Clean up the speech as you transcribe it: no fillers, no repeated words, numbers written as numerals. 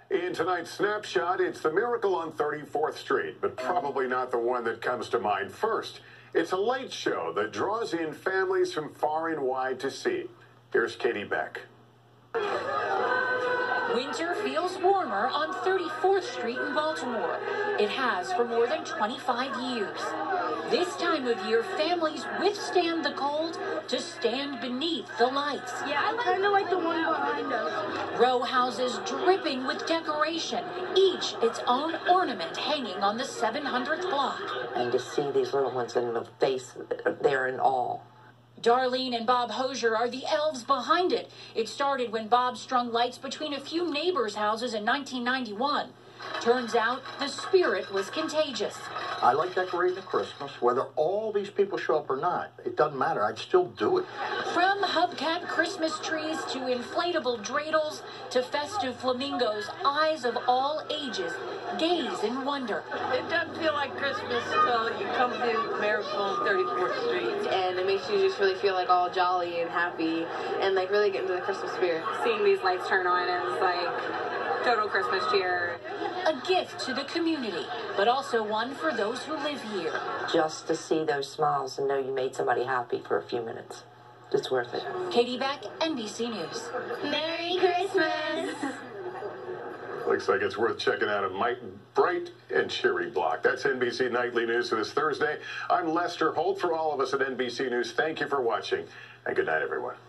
In tonight's Snapshot, it's the miracle on 34th Street, but probably not the one that comes to mind first. It's a late show that draws in families from far and wide to see. Here's Katie Beck. Winter feels warmer on 34th Street in Baltimore. It has for more than 25 years. This time of year, families withstand the cold to stand beneath the lights. Yeah, I kind of like the one behind us. Row houses dripping with decoration, each its own ornament hanging on the 700th block. And to see these little ones in the face, they're in awe. Darlene and Bob Hosier are the elves behind it. It started when Bob strung lights between a few neighbors' houses in 1991. Turns out the spirit was contagious. I like decorating at Christmas. Whether all these people show up or not, it doesn't matter. I'd still do it. From hubcap Christmas trees to inflatable dreidels to festive flamingos, eyes of all ages gaze in wonder. It doesn't feel like Christmas until you come to Miracle on 34th Street. And it makes you just really feel like all jolly and happy and like really get into the Christmas spirit. Seeing these lights turn on is like total Christmas cheer. A gift to the community, but also one for those who live here. Just to see those smiles and know you made somebody happy for a few minutes. It's worth it. Katie Beck, NBC News. Merry Christmas! Looks like it's worth checking out a bright and cheery block. That's NBC Nightly News for this Thursday. I'm Lester Holt. For all of us at NBC News, thank you for watching, and good night, everyone.